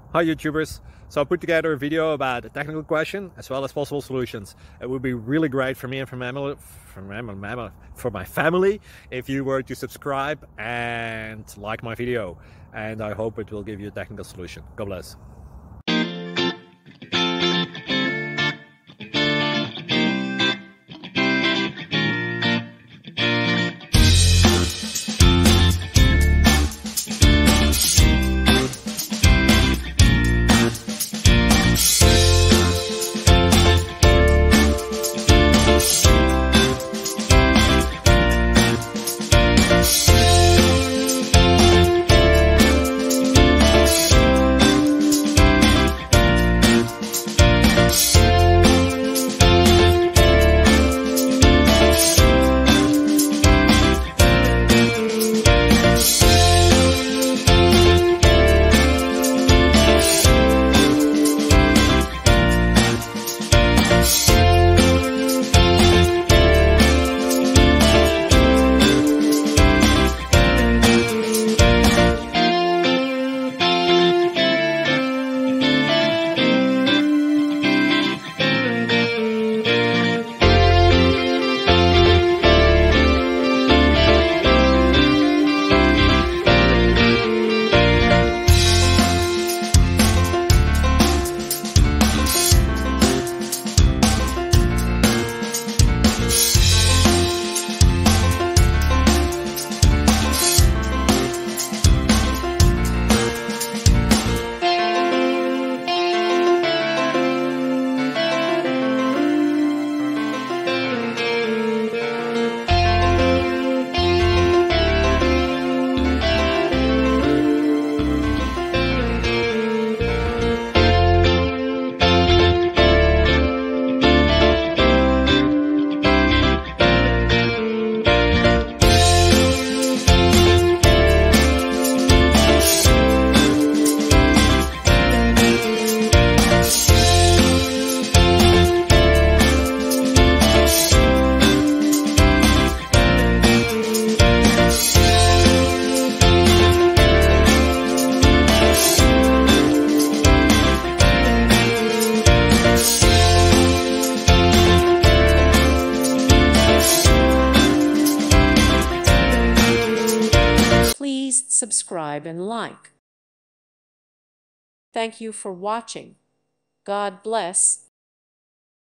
Hi YouTubers! So I put together a video about a technical question as well as possible solutions. It would be really great for me and for my family if you were to subscribe and like my video, and I hope it will give you a technical solution. God bless. Please subscribe and like. Thank you for watching. God bless.